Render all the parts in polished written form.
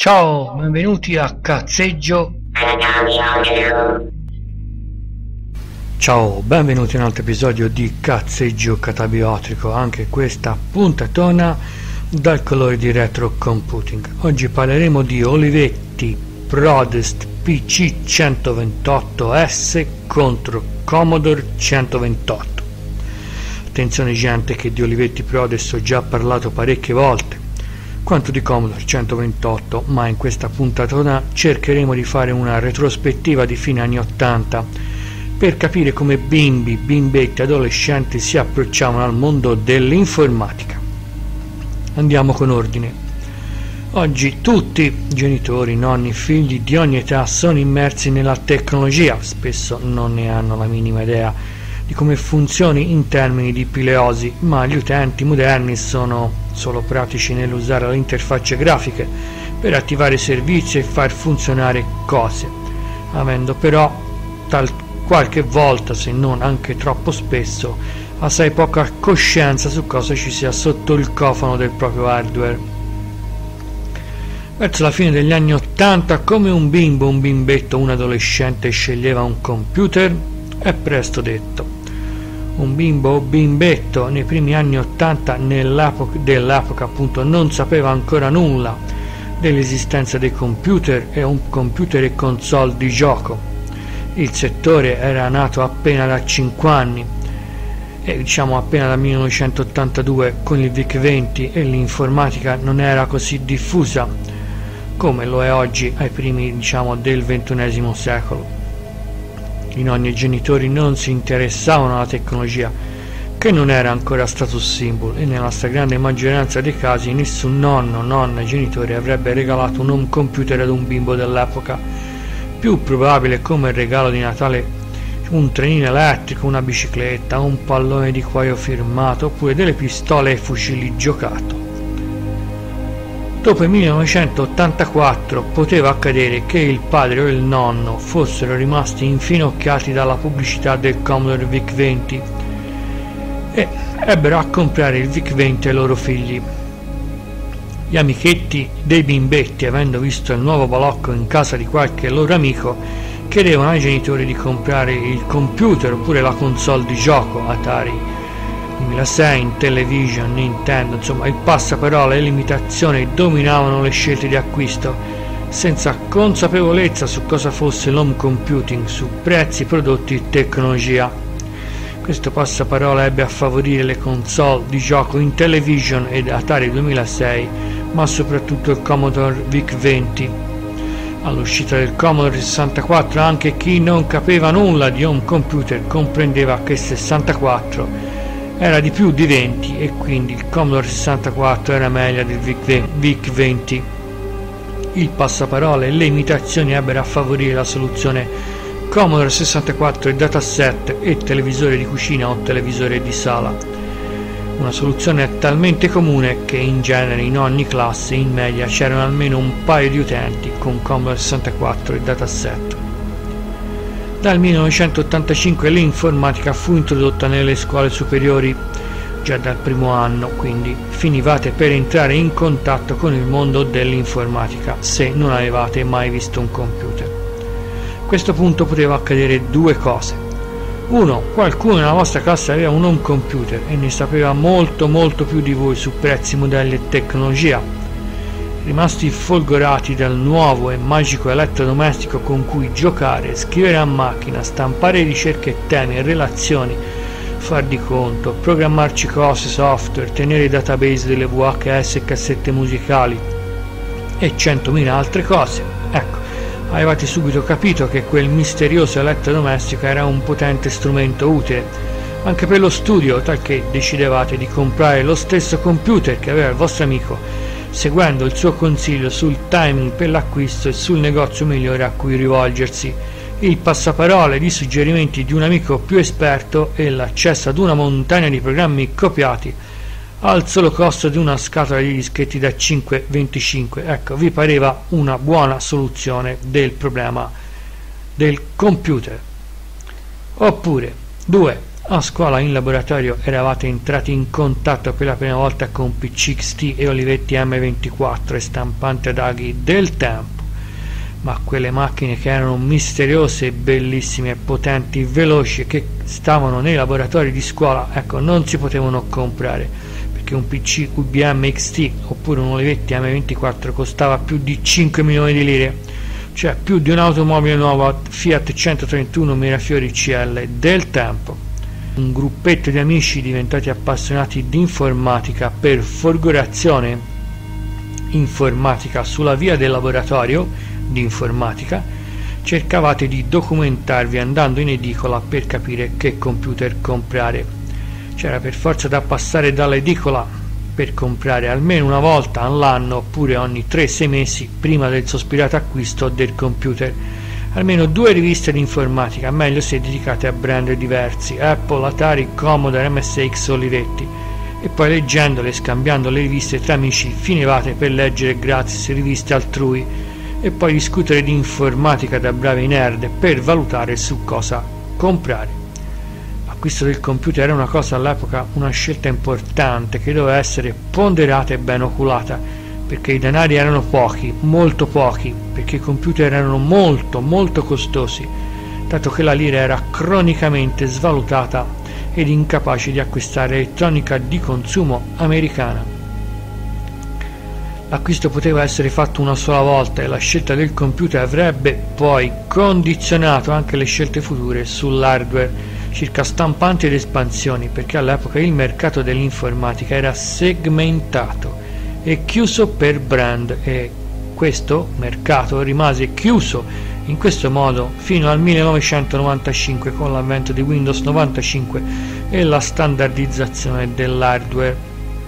Ciao, benvenuti a Cazzeggio. Ciao, benvenuti a un altro episodio di Cazzeggio Catabiotrico, anche questa puntatona dal colore di Retro Computing. Oggi parleremo di Olivetti Prodest PC128S contro Commodore 128. Attenzione gente, che di Olivetti Prodest ho già parlato parecchie volte, quanto di Commodore 128, ma in questa puntatona cercheremo di fare una retrospettiva di fine anni 80 per capire come bimbi, bimbetti, adolescenti si approcciavano al mondo dell'informatica. Andiamo con ordine. Oggi tutti, genitori, nonni, figli di ogni età, sono immersi nella tecnologia, spesso non ne hanno la minima idea di come funzioni in termini di pileosi, ma gli utenti moderni sono solo pratici nell'usare le interfacce grafiche per attivare servizi e far funzionare cose, avendo però qualche volta, se non anche troppo spesso, assai poca coscienza su cosa ci sia sotto il cofano del proprio hardware. Verso la fine degli anni 80, come un bimbo, un bimbetto, un adolescente sceglieva un computer, è presto detto. Un bimbo o bimbetto nei primi anni 80 dell'epoca appunto non sapeva ancora nulla dell'esistenza dei computer e un computer e console di gioco. Il settore era nato appena da 5 anni, appena dal 1982 con il VIC-20, e l'informatica non era così diffusa come lo è oggi ai primi del XXI secolo. I nonni e i genitori non si interessavano alla tecnologia, che non era ancora status symbol, e nella stragrande maggioranza dei casi nessun nonno, nonna, genitore avrebbe regalato un home computer ad un bimbo dell'epoca. Più probabile come regalo di Natale un trenino elettrico, una bicicletta, un pallone di cuoio firmato, oppure delle pistole e fucili giocato. Dopo il 1984 poteva accadere che il padre o il nonno fossero rimasti infinocchiati dalla pubblicità del Commodore VIC-20 e ebbero a comprare il VIC-20 ai loro figli. Gli amichetti dei bimbetti, avendo visto il nuovo balocco in casa di qualche loro amico, chiedevano ai genitori di comprare il computer oppure la console di gioco, Atari 2006, Intellivision, Nintendo, insomma il passaparola e l'imitazione dominavano le scelte di acquisto, senza consapevolezza su cosa fosse l'home computing, su prezzi, prodotti e tecnologia. Questo passaparola ebbe a favorire le console di gioco Intellivision ed Atari 2006, ma soprattutto il Commodore VIC-20. All'uscita del Commodore 64 anche chi non capeva nulla di home computer comprendeva che 64 era di più di 20 e quindi il Commodore 64 era meglio del VIC-20. Il passaparola e le imitazioni ebbero a favorire la soluzione Commodore 64 e dataset e televisore di cucina o televisore di sala. Una soluzione talmente comune che in genere in ogni classe in media c'erano almeno un paio di utenti con Commodore 64 e dataset. Dal 1985 l'informatica fu introdotta nelle scuole superiori già dal primo anno, quindi finivate per entrare in contatto con il mondo dell'informatica se non avevate mai visto un computer. A questo punto poteva accadere due cose. Uno, qualcuno nella vostra classe aveva un home computer e ne sapeva molto più di voi su prezzi, modelli e tecnologia. Rimasti folgorati dal nuovo e magico elettrodomestico con cui giocare, scrivere a macchina, stampare ricerche e temi e relazioni, far di conto, programmarci cose, software, tenere database delle VHS e cassette musicali e 100.000 altre cose. Ecco, avevate subito capito che quel misterioso elettrodomestico era un potente strumento utile anche per lo studio, talché decidevate di comprare lo stesso computer che aveva il vostro amico, seguendo il suo consiglio sul timing per l'acquisto e sul negozio migliore a cui rivolgersi, il passaparole di suggerimenti di un amico più esperto e l'accesso ad una montagna di programmi copiati al solo costo di una scatola di dischetti da 5,25. Ecco, vi pareva una buona soluzione del problema del computer. Oppure 2. A scuola in laboratorio eravate entrati in contatto per la prima volta con PC XT e Olivetti M24 e stampante ad aghi del tempo, ma quelle macchine che erano misteriose, bellissime, potenti, veloci, che stavano nei laboratori di scuola, ecco, non si potevano comprare, perché un PC IBM XT oppure un Olivetti M24 costava più di 5 milioni di lire, cioè più di un'automobile nuova Fiat 131 Mirafiori CL del tempo. Un gruppetto di amici diventati appassionati di informatica per folgorazione informatica sulla via del laboratorio di informatica, cercavate di documentarvi andando in edicola per capire che computer comprare. C'era per forza da passare dall'edicola per comprare almeno una volta all'anno oppure ogni 3-6 mesi prima del sospirato acquisto del computer almeno 2 riviste di informatica, meglio se dedicate a brand diversi: Apple, Atari, Commodore, MSX, Olivetti. E poi leggendole e scambiando le riviste tra amici finivate per leggere gratis riviste altrui e poi discutere di informatica da bravi nerd per valutare su cosa comprare. L'acquisto del computer era una cosa all'epoca, una scelta importante che doveva essere ponderata e ben oculata, perché i denari erano pochi, molto pochi, perché i computer erano molto costosi, dato che la lira era cronicamente svalutata ed incapace di acquistare elettronica di consumo americana. L'acquisto poteva essere fatto una sola volta e la scelta del computer avrebbe poi condizionato anche le scelte future sull'hardware, circa stampanti ed espansioni, perché all'epoca il mercato dell'informatica era segmentato e chiuso per brand, e questo mercato rimase chiuso in questo modo fino al 1995 con l'avvento di Windows 95 e la standardizzazione dell'hardware.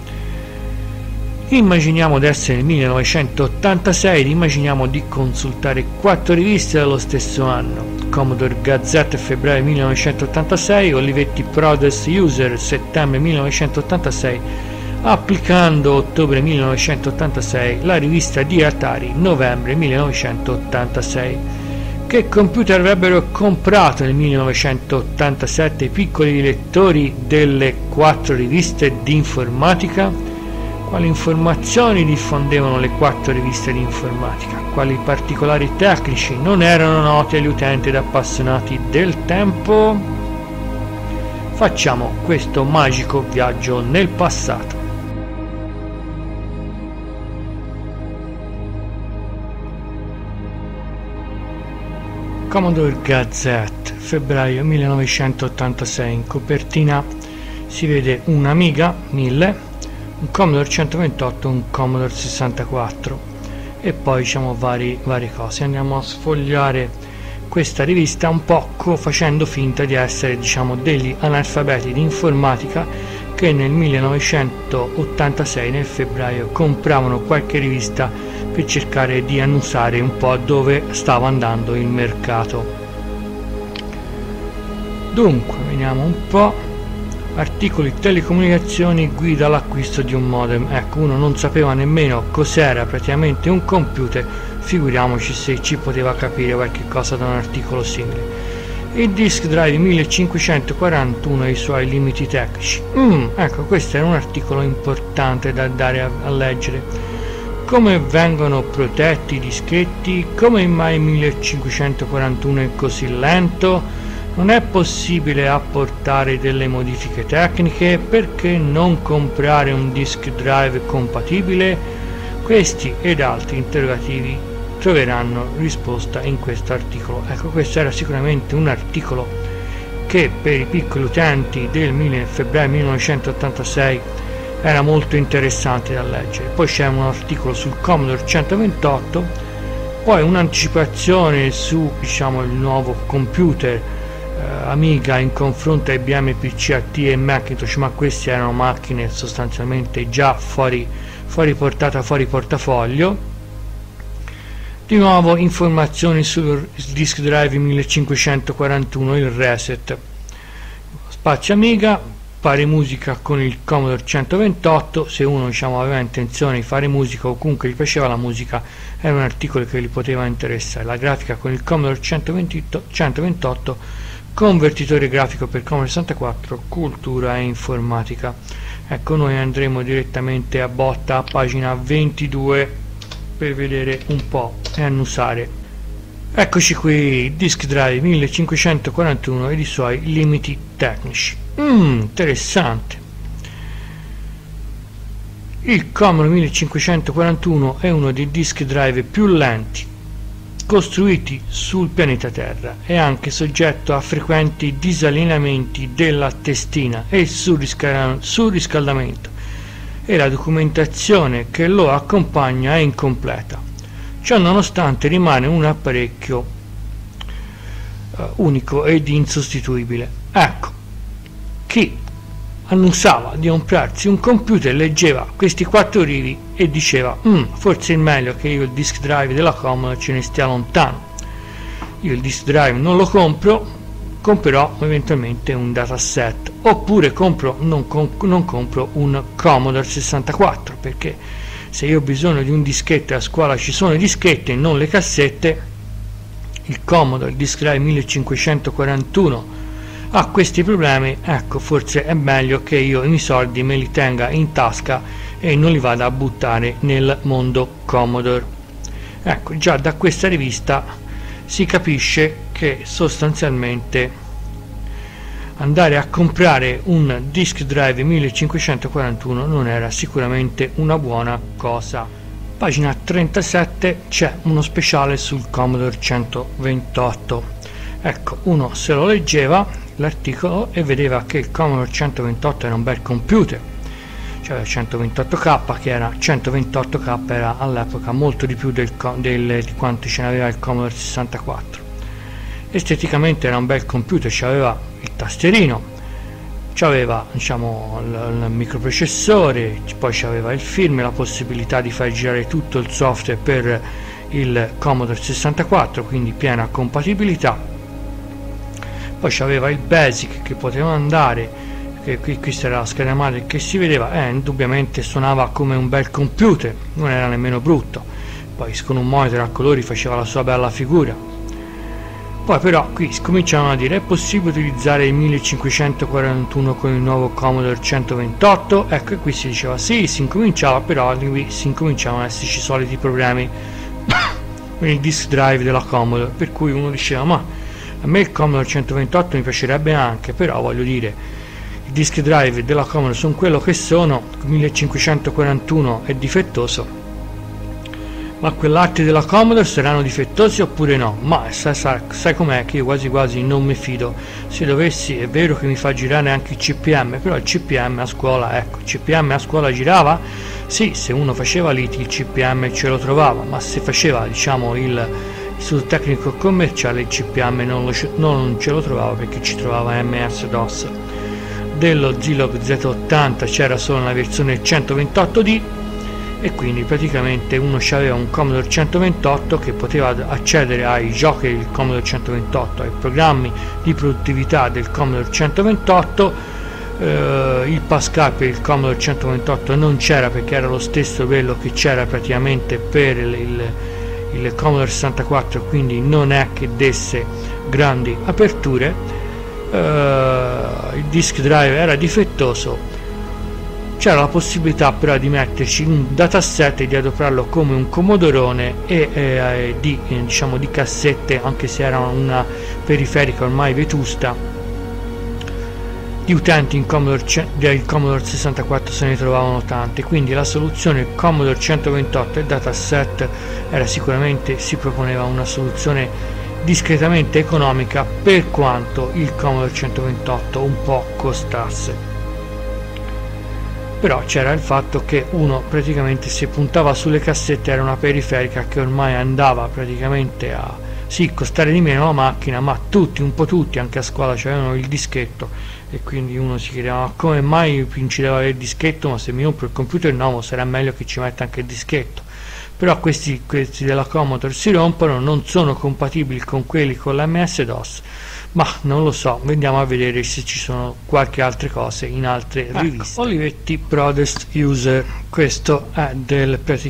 Immaginiamo di essere nel 1986 ed immaginiamo di consultare 4 riviste dello stesso anno: Commodore Gazette febbraio 1986, Olivetti Product User settembre 1986, applicando ottobre 1986, la rivista di Atari novembre 1986. Che computer avrebbero comprato nel 1987 i piccoli lettori delle 4 riviste di informatica? Quali informazioni diffondevano le 4 riviste di informatica? Quali particolari tecnici non erano noti agli utenti ed appassionati del tempo? Facciamo questo magico viaggio nel passato. Commodore Gazette, febbraio 1986. In copertina si vede un Amiga 1000, un Commodore 128, un Commodore 64 e poi diciamo varie cose. Andiamo a sfogliare questa rivista un po' facendo finta di essere degli analfabeti di informatica che nel 1986 nel febbraio compravano qualche rivista per cercare di annusare un po' dove stava andando il mercato. Dunque vediamo un po'. Articoli telecomunicazioni, guida all'acquisto di un modem. Ecco, uno non sapeva nemmeno cos'era praticamente un computer, figuriamoci se ci poteva capire qualche cosa da un articolo simile. Il disk drive 1541 e i suoi limiti tecnici. Ecco, questo era un articolo importante da andare a leggere. Come vengono protetti i dischetti? Come mai 1541 è così lento? Non è possibile apportare delle modifiche tecniche? Perché non comprare un disk drive compatibile? Questi ed altri interrogativi troveranno risposta in questo articolo. Ecco, questo era sicuramente un articolo che per i piccoli utenti del febbraio 1986 era molto interessante da leggere. Poi c'è un articolo sul Commodore 128, poi un'anticipazione su il nuovo computer Amiga in confronto a IBM PC AT e Macintosh, ma queste erano macchine sostanzialmente già fuori portata, fuori portafoglio. Di nuovo informazioni sul disk drive 1541, il reset, spazio Amiga, fare musica con il Commodore 128. Se uno aveva intenzione di fare musica o comunque gli piaceva la musica, era un articolo che gli poteva interessare. La grafica con il Commodore 128 convertitore grafico per Commodore 64, cultura e informatica. Ecco, noi andremo direttamente a botta a pagina 22 per vedere un po' e annusare. Eccoci qui, Disk Drive 1541 ed i suoi limiti tecnici. Interessante. Il Commodore 1541 è uno dei disk drive più lenti costruiti sul pianeta Terra, è anche soggetto a frequenti disallineamenti della testina e surriscaldamento, e la documentazione che lo accompagna è incompleta. Ciò nonostante rimane un apparecchio unico ed insostituibile. Ecco, chi annunziava di comprarsi un computer leggeva questi 4 rivi e diceva forse è meglio che io il disk drive della Commodore ce ne stia lontano. Io il disk drive non lo compro, comprerò eventualmente un dataset, oppure non compro un Commodore 64, perché se io ho bisogno di un dischetto e a scuola ci sono i dischetti e non le cassette, il Commodore, il disk drive 1541 ha questi problemi. Ecco, forse è meglio che io i miei soldi me li tenga in tasca e non li vada a buttare nel mondo Commodore. Ecco, già da questa rivista si capisce che sostanzialmente andare a comprare un disk drive 1541 non era sicuramente una buona cosa. Pagina 37 c'è uno speciale sul Commodore 128. Ecco, uno se lo leggeva l'articolo e vedeva che il Commodore 128 era un bel computer, cioè 128K, che era 128K era all'epoca molto di più di quanto ce n'aveva il Commodore 64. Esteticamente era un bel computer, c'aveva il tastierino, c'aveva diciamo il microprocessore, poi c'aveva il firmware, la possibilità di far girare tutto il software per il Commodore 64, quindi piena compatibilità. Poi c'aveva il BASIC che poteva andare, che questa era la scheda madre che si vedeva, indubbiamente suonava come un bel computer, non era nemmeno brutto. Poi con un monitor a colori faceva la sua bella figura. Poi però qui cominciavano a dire: è possibile utilizzare il 1541 con il nuovo Commodore 128? Ecco, e qui si diceva sì, si incominciava, però qui si incominciavano ad esserci i soliti problemi con il disk drive della Commodore, per cui uno diceva: ma a me il Commodore 128 mi piacerebbe anche, però voglio dire, i disk drive della Commodore sono quello che sono, il 1541 è difettoso, ma quell'altri della Commodore saranno difettosi oppure no? Ma sai com'è che io quasi quasi non mi fido. Se dovessi, è vero che mi fa girare anche il CPM, però il CPM a scuola, ecco, il CPM a scuola girava? Sì, se uno faceva l'IT il CPM ce lo trovava, ma se faceva diciamo sul tecnico commerciale il CPM non ce lo trovava, perché ci trovava MS-DOS. Dello Zilog Z80 c'era solo una versione 128D, e quindi praticamente uno aveva un Commodore 128 che poteva accedere ai giochi del Commodore 128, ai programmi di produttività del Commodore 128. Il Pascal per il Commodore 128 non c'era, perché era lo stesso quello che c'era praticamente per il Commodore 64, quindi non è che desse grandi aperture. Il disk drive era difettoso, c'era la possibilità però di metterci un dataset e di adoperarlo come un comodorone e di cassette, anche se era una periferica ormai vetusta. Di utenti del Commodore 64 se ne trovavano tante, quindi la soluzione Commodore 128 e dataset era sicuramente, si proponeva una soluzione discretamente economica, per quanto il Commodore 128 un po' costasse. Però c'era il fatto che uno praticamente, se puntava sulle cassette, era una periferica che ormai andava praticamente a costare di meno la macchina, ma un po' tutti anche a scuola avevano il dischetto, e quindi uno si chiedeva: ma come mai incideva il dischetto? Ma se mi compro il computer nuovo sarà meglio che ci metta anche il dischetto. Però questi della Commodore si rompono, non sono compatibili con quelli con la MS-DOS, ma non lo so, andiamo a vedere se ci sono qualche altre cose in altre riviste. Olivetti Product User, questo è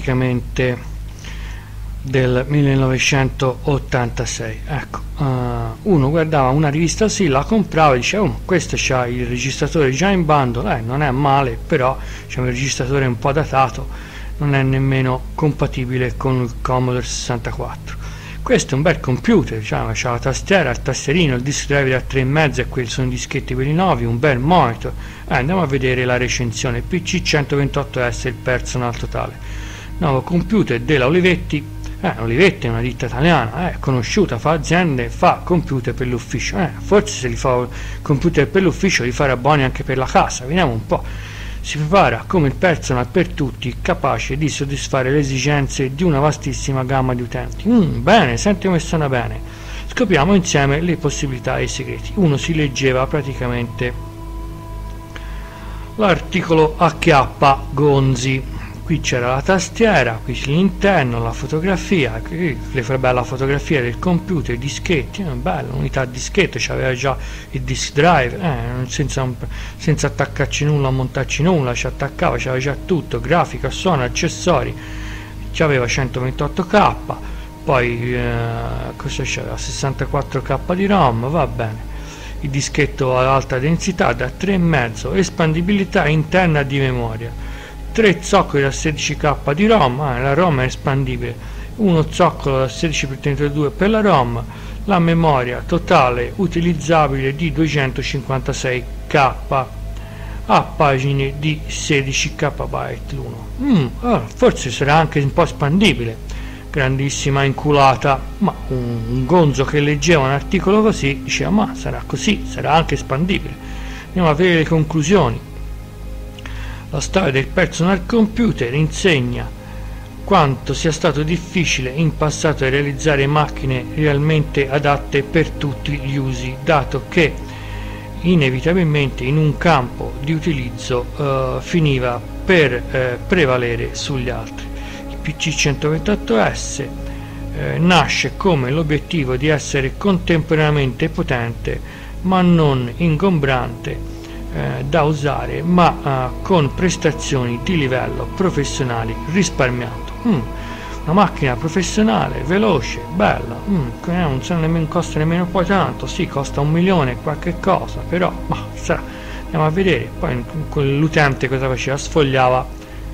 praticamente del 1986. Ecco, uno guardava una rivista, sì, la comprava e diceva questo c'ha il registratore già in bando, non è male, però c'è un registratore un po' datato, non è nemmeno compatibile con il Commodore 64. Questo è un bel computer, c'ha la tastiera, il tastierino, il disc drive da 3,5 e quelli sono i dischetti quelli nuovi, un bel monitor. Andiamo a vedere la recensione. PC 128S, il personal totale, nuovo computer della Olivetti. Olivetti è una ditta italiana, conosciuta, fa aziende, fa computer per l'ufficio, forse se li fa computer per l'ufficio li farà buoni anche per la casa. Vediamo un po'. Si prepara come il personal per tutti, capace di soddisfare le esigenze di una vastissima gamma di utenti. Bene, senti come suona bene. Scopriamo insieme le possibilità e i segreti. Uno si leggeva praticamente l'articolo HP Gonzi. Qui c'era la tastiera, qui c'è l'interno, la fotografia, qui le fa bella fotografia del computer, i dischetti, bella unità dischetto, c'aveva già il disk drive, senza attaccarci nulla, montarci nulla, ci attaccava, c'aveva già tutto, grafica, suono, accessori, c'aveva 128K, poi cosa c'era? 64K di ROM, va bene, il dischetto ad alta densità da 3,5, espandibilità interna di memoria. 3 zoccoli da 16K di ROM, la ROM è espandibile, uno zoccolo da 16x32 per la ROM, la memoria totale utilizzabile di 256K a pagine di 16KB l'uno. Forse sarà anche un po' espandibile, grandissima inculata, ma un gonzo che leggeva un articolo così diceva ma sarà così, sarà anche espandibile. Andiamo a vedere le conclusioni. La storia del personal computer insegna quanto sia stato difficile in passato realizzare macchine realmente adatte per tutti gli usi, dato che inevitabilmente in un campo di utilizzo finiva per prevalere sugli altri. Il PC 128S nasce come l'obiettivo di essere contemporaneamente potente ma non ingombrante da usare, ma con prestazioni di livello professionale risparmiato. Una macchina professionale, veloce, bella, non costa nemmeno poi tanto, sì, costa 1 milione e qualche cosa, però sarà. Andiamo a vedere. Poi l'utente cosa faceva? Sfogliava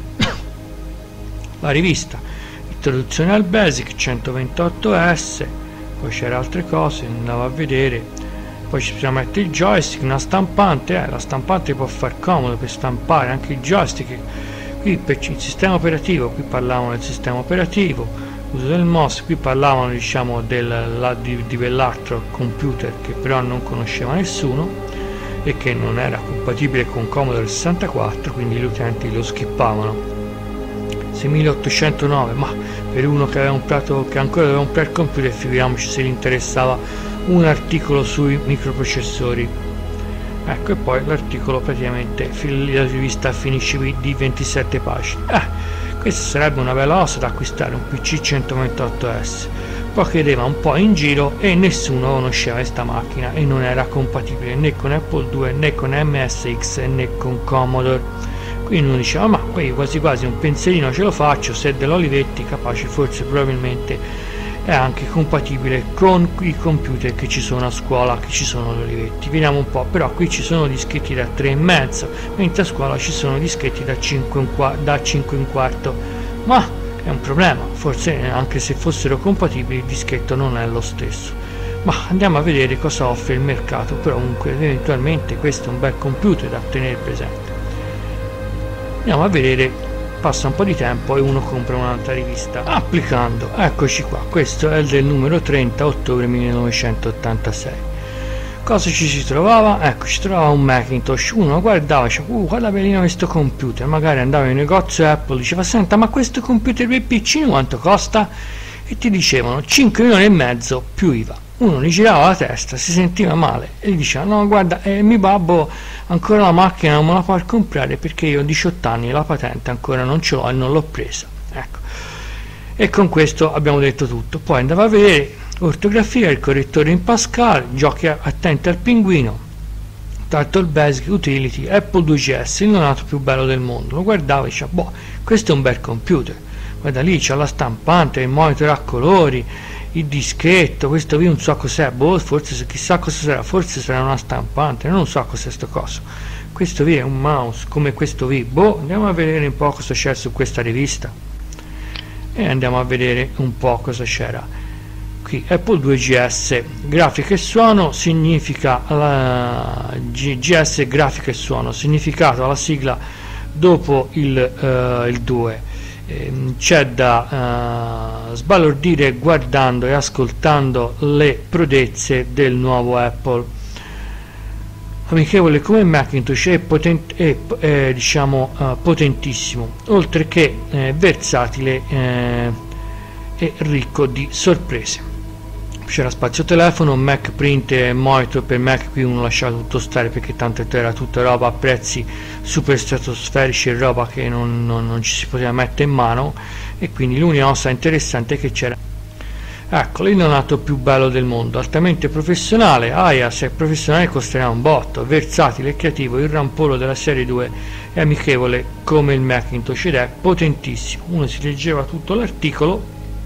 la rivista, introduzione al Basic 128S, poi c'era altre cose, andavo a vedere. Poi ci si mette il joystick, una stampante, la stampante può far comodo per stampare, anche il joystick. Qui per il sistema operativo, qui parlavano del sistema operativo, uso del mouse, qui parlavano diciamo di quell'altro computer che però non conosceva nessuno e che non era compatibile con Commodore 64, quindi gli utenti lo skippavano. 6809, ma per uno che aveva che ancora doveva comprare il computer, figuriamoci se gli interessava un articolo sui microprocessori. Ecco, e poi l'articolo praticamente la rivista finisce di 27 pagine. Questa sarebbe una bella ossa da acquistare, un PC 128S. Poi chiedeva un po' in giro e nessuno conosceva questa macchina e non era compatibile né con Apple II né con MSX né con Commodore. Quindi uno diceva ma qui quasi quasi un pensierino ce lo faccio, se è dell'Olivetti capace forse probabilmente è anche compatibile con i computer che ci sono a scuola, che ci sono gli Olivetti. Vediamo un po', però qui ci sono dischetti da 3,5, mentre a scuola ci sono dischetti da 5,25, ma è un problema, forse anche se fossero compatibili il dischetto non è lo stesso. Ma andiamo a vedere cosa offre il mercato, però comunque eventualmente questo è un bel computer da tenere presente. Andiamo a vedere. Passa un po' di tempo e uno compra un'altra rivista. Applicando, eccoci qua, questo è del numero 30 ottobre 1986. Cosa ci si trovava? Ecco, ci trovava un Macintosh. Uno guardava e diceva guarda bellino questo computer, magari andava in un negozio Apple, diceva senta ma questo computer per PC quanto costa? E ti dicevano 5 milioni e mezzo più IVA. Uno gli girava la testa, si sentiva male e gli diceva no guarda mio babbo ancora la macchina non me la può comprare perché io ho 18 anni e la patente ancora non ce l'ho e non l'ho presa. Ecco, e con questo abbiamo detto tutto. Poi andava a vedere ortografia, il correttore in Pascal, giochi attenti al pinguino, Turtle Basic Utility, Apple II GS, il neonato più bello del mondo. Lo guardava e diceva boh, questo è un bel computer, guarda lì c'ha la stampante, il monitor a colori, il dischetto, questo qui non so cos'è, boh, forse chissà cosa sarà, forse sarà una stampante, non so cos'è sto coso. Questo qui è un mouse come questo qui, boh, andiamo a vedere un po' cosa c'è su questa rivista e andiamo a vedere un po' cosa c'era qui. Apple 2GS, grafica e suono, significa GS grafica e suono, significato alla sigla dopo il 2. C'è da sbalordire guardando e ascoltando le prodezze del nuovo Apple, amichevole come Macintosh e diciamo potentissimo, oltre che versatile e ricco di sorprese. C'era spazio telefono, Mac print e monitor per Mac, qui uno lasciava tutto stare perché tanto era tutta roba a prezzi super stratosferici e roba che non ci si poteva mettere in mano, e quindi l'unica cosa interessante è che c'era, ecco, il neonato più bello del mondo, altamente professionale, se è professionale costerà un botto, versatile e creativo, il rampollo della serie 2 è amichevole come il Macintosh ed è potentissimo. Uno si leggeva tutto l'articolo,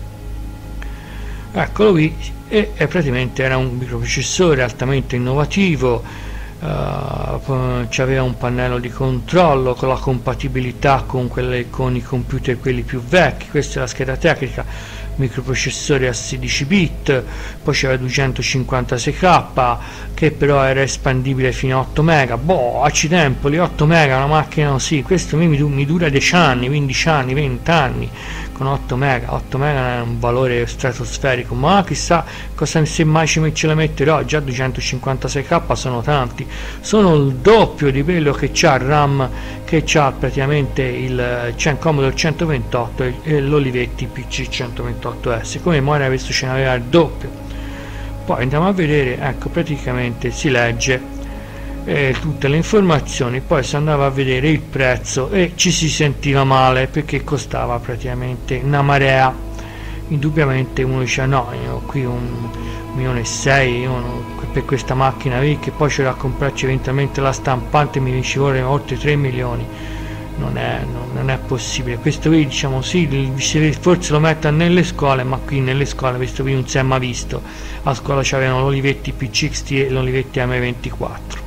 eccolo qui, e praticamente era un microprocessore altamente innovativo, c'aveva un pannello di controllo con la compatibilità con i computer quelli più vecchi. Questa è la scheda tecnica, microprocessore a 16 bit, poi c'era 256k che però era espandibile fino a 8 mega. Boh, accidempoli, 8 mega una macchina così, questo mi dura 10 anni, 15 anni, 20 anni con 8 mega è un valore stratosferico, ma chissà cosa, se mai ce la metterò. Già 256k sono tanti, sono il doppio di quello che c'ha RAM, che c'ha praticamente c'è Commodore 128 e l'Olivetti PC 128S, come memoria questo ce n'aveva il doppio. Poi andiamo a vedere, ecco, praticamente si legge tutte le informazioni, poi si andava a vedere il prezzo e ci si sentiva male perché costava praticamente una marea. Indubbiamente uno dice no, io qui 1,6 milioni per questa macchina qui, che poi c'era a comprarci eventualmente la stampante, mi ci vuole oltre 3 milioni. Non è possibile. Questo qui, diciamo, sì, forse lo mettono nelle scuole, ma qui nelle scuole questo qui non si è mai visto. A scuola c'avevano l'Olivetti PCXT e l'Olivetti M24.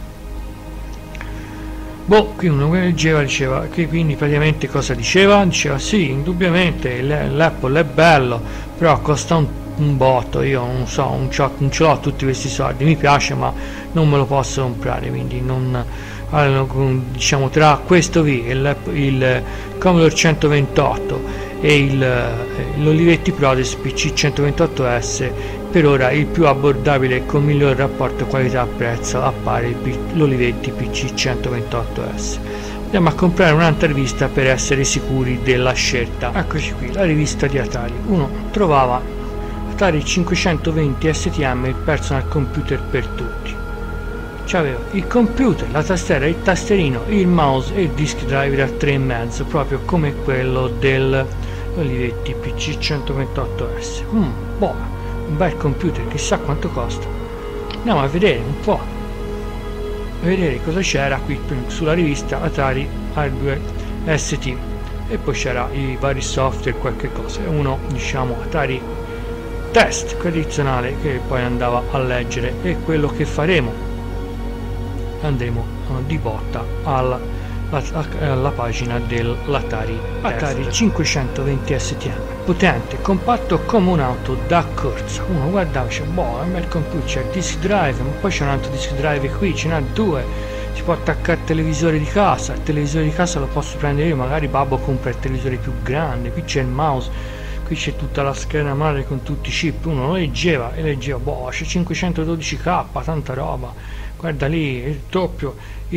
Boh, qui uno diceva che quindi praticamente cosa diceva? Diceva sì, indubbiamente l'Apple è bello, però costa un botto, io non so, non ce l'ho tutti questi soldi, mi piace ma non me lo posso comprare, quindi diciamo tra questo qui, il Commodore 128 e l'Olivetti ProDes PC 128S, per ora il più abbordabile e con miglior rapporto qualità-prezzo appare l'Olivetti PC 128S. Andiamo a comprare un'altra rivista per essere sicuri della scelta. Eccoci qui, la rivista di Atari. Uno trovava Atari 520 STM, il personal computer per tutti. C'aveva il computer, la tastiera, il tasterino, il mouse e il disk driver a 3,5, proprio come quello dell'Olivetti PC 128S. Buono, un bel computer, chissà quanto costa. Andiamo a vedere un po', a vedere cosa c'era qui sulla rivista Atari Hardware ST, e poi c'era i vari software, qualche cosa, uno diciamo Atari Test tradizionale che poi andava a leggere, e quello che faremo, andremo di botta alla pagina dell'Atari Atari 520 STM, potente, compatto come un'auto da corsa. Uno guardava, dice boh, è un bel computer, c'è il disk drive, ma poi c'è un altro disk drive qui, ce n'ha due, si può attaccare il televisore di casa, il televisore di casa lo posso prendere io, magari babbo compra il televisore più grande, qui c'è il mouse, qui c'è tutta la scheda madre con tutti i chip. Uno lo leggeva e leggeva, boh, c'è 512k, tanta roba, guarda lì, il doppio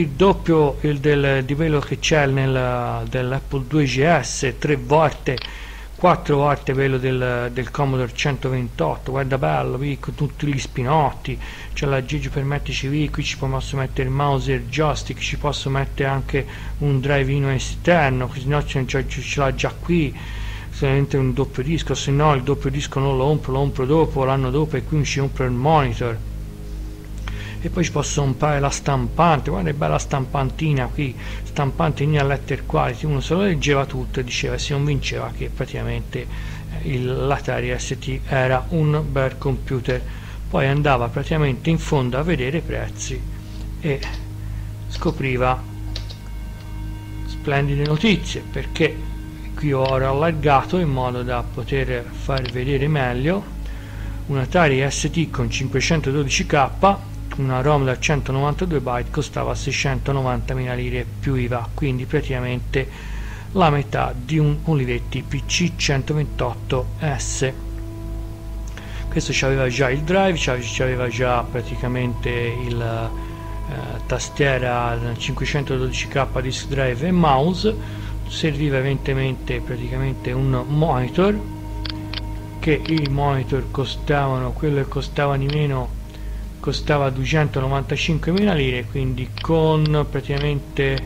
di quello che c'è dell'Apple 2GS, 3 volte, 4 volte quello del Commodore 128, guarda bello, qui con tutti gli spinotti, c'è l'aggeggio per metterci qui ci posso mettere il mouse e il joystick, ci posso mettere anche un drive-in esterno, se no ce l'ha già qui, solamente un doppio disco, se no il doppio disco non lo compro dopo, l'anno dopo, e qui ci compro il monitor. E poi ci posso comprare la stampante, guarda che bella stampantina qui, stampante in letter quality. Uno se lo leggeva tutto e diceva, si convinceva che praticamente l'Atari ST era un bel computer. Poi andava praticamente in fondo a vedere i prezzi e scopriva splendide notizie, perché qui ho allargato in modo da poter far vedere meglio. Un Atari ST con 512K, una ROM da 192 byte, costava 690.000 lire più IVA, quindi praticamente la metà di un Olivetti PC 128S. Questo c'aveva già il drive, c'aveva già praticamente il tastiera 512K disk drive e mouse. Serviva evidentemente praticamente un monitor, che i monitor costavano, quello che costava di meno costava 295.000 lire, quindi con praticamente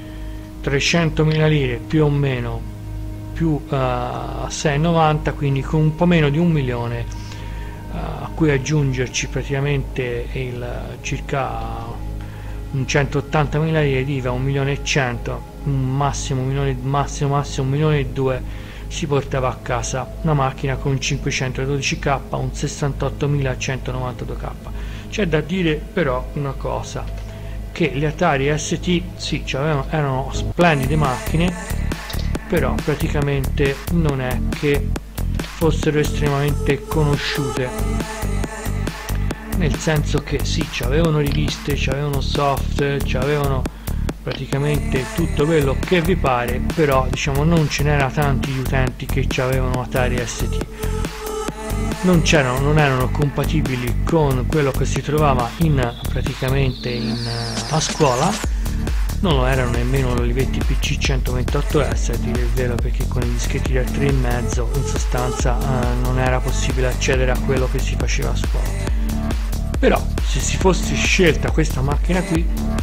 300.000 lire più o meno più 690, quindi con un po' meno di 1 milione, a cui aggiungerci praticamente circa un 180.000 lire di IVA, 1.100.000, un massimo 1.200.000, si portava a casa una macchina con 512K, un 68.192K. C'è da dire però una cosa, che le Atari ST sì, erano splendide macchine, però praticamente non è che fossero estremamente conosciute, nel senso che sì, c'avevano riviste, c'avevano software, c'avevano praticamente tutto quello che vi pare, però diciamo non ce n'era tanti gli utenti che avevano Atari ST. Non erano compatibili con quello che si trovava praticamente a scuola, non lo erano nemmeno l'Olivetti PC 128S, a dire il vero, perché con i dischetti da 3,5 in sostanza non era possibile accedere a quello che si faceva a scuola. Però se si fosse scelta questa macchina qui,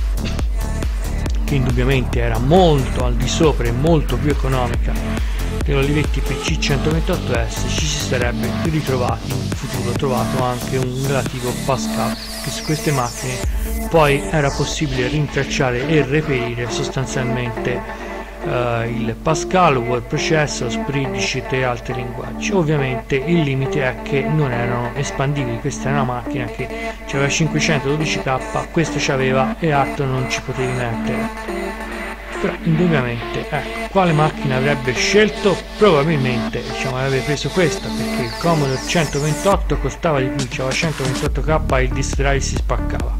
che indubbiamente era molto al di sopra e molto più economica dell'Olivetti PC 128S, ci si sarebbe ritrovati in futuro trovato anche un relativo Pascal, che su queste macchine poi era possibile rintracciare e reperire sostanzialmente il Pascal, word processor, Sprint e altri linguaggi. Ovviamente il limite è che non erano espandibili. Questa è una macchina che aveva 512K, questo c'aveva e altro non ci potevi mettere. Però indubbiamente, ecco, quale macchina avrebbe scelto? Probabilmente avrebbe preso questa, perché il Commodore 128 costava di più, c'aveva 128K e il disk drive si spaccava.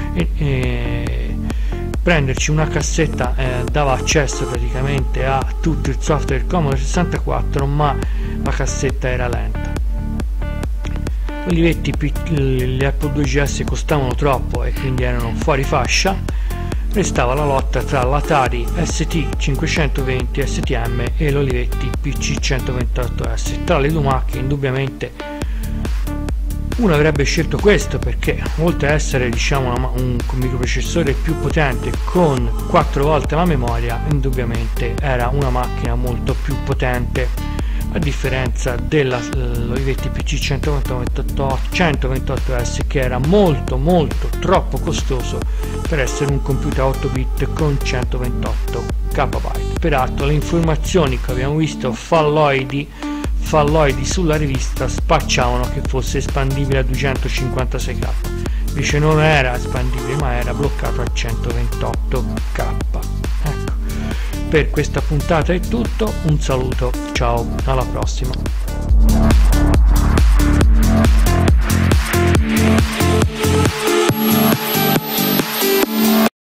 Prenderci una cassetta dava accesso praticamente a tutto il software del Commodore 64, ma la cassetta era lenta. Olivetti, gli Apple II GS costavano troppo e quindi erano fuori fascia. Restava la lotta tra l'Atari ST 520 STM e l'Olivetti PC 128S. Tra le due macchine indubbiamente uno avrebbe scelto questo, perché oltre ad essere un microprocessore più potente con 4 volte la memoria, indubbiamente era una macchina molto più potente, a differenza dell'Olivetti PC 128S, che era molto troppo costoso per essere un computer 8 bit con 128 KB. Peraltro le informazioni che abbiamo visto falloidi sulla rivista spacciavano che fosse espandibile a 256K, invece non era espandibile ma era bloccato a 128K. Ecco, per questa puntata è tutto, un saluto, ciao, alla prossima.